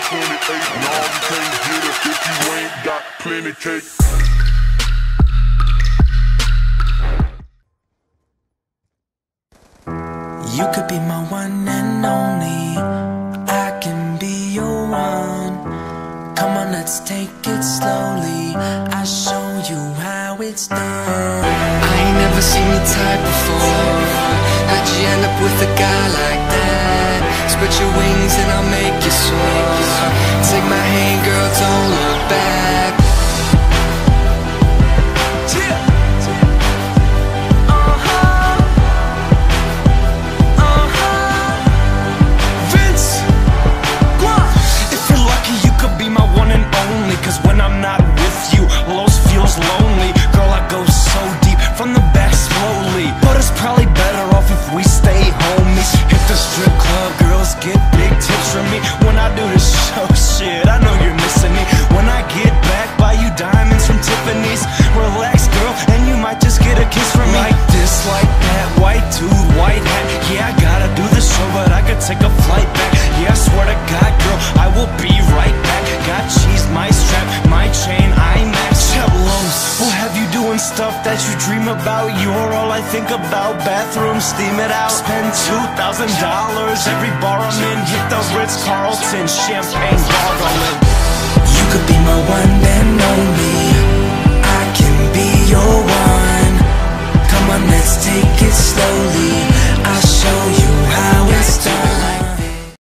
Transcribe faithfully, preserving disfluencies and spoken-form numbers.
twenty-eight. No, you can't get it if you ain't got plenty cake. You could be my one and only, I can be your one. Come on, let's take it slowly, I'll show you how it's done. I ain't never seen your type before. How'd you end up with a guy like that? Spread your wings and I'll make you soar. Take my hand, girl, don't look back. Cause when I'm not with you, Los feels lonely. Girl, I go so deep, from the back slowly. But it's probably better off if we stay homies. Hit the strip club, girls get big tips from me. When I do this show, shit, I know you're missing me. When I get back, buy you diamonds from Tiffany's. Relax, girl, and you might just get a kiss from me. Like this, like that, white dude, white hat. Yeah, I gotta do the show, but I could take a flight back. Yeah, I swear to God, girl, I will be right back. Got cheese, my strap, my chain, I match. Cellos, who have you doing stuff that you dream about? You're all I think about. Bathroom, steam it out. Spend two thousand dollars every bar I'm in. Hit the Ritz-Carlton, champagne gargling.